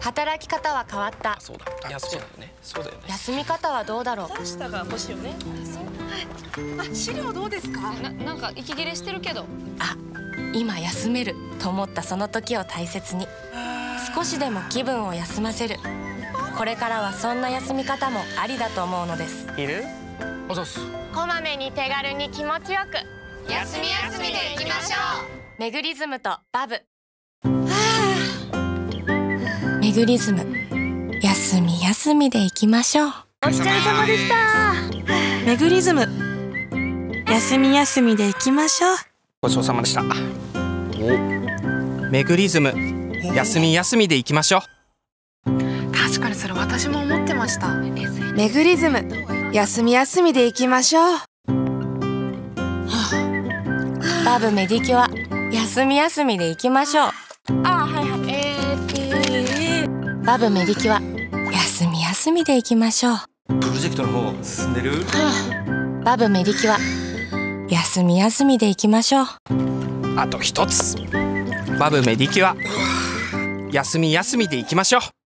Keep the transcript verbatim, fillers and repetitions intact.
働き方は変わった。 そうだ。いや、そうだよね。そうだよね。 休み方はどうだろう。 パスタが欲しいよね。はい。あ、資料どうですか。 な、なんか息切れしてるけど。 あ、今休めると思ったその時を大切に。少しでも気分を休ませる。これからはそんな休み方もありだと思うのです。 いる？おそうっす。 こまめに手軽に気持ちよく休み休みで行きましょう。メグリズムとバブ。メグリズム、休み休みで行きましょう。 お疲れ様でした。メグリズム、休み休みで行きましょう。 ごちそうさまでした。お、メグリズム、休み休みで行きましょう。 確かにそれ私も思ってました。 メグリズム、休み休みで行きましょう。 バブメディキュア、休み休みで行きましょう。 あ、はいはい。えー、 バブメディキュア、休み休みで行きましょう。 プロジェクトの方進んでる？ バブメディキュア、休み休みで行きましょう。 あと一つ。バブメディキュア、休み休みで行きましょう。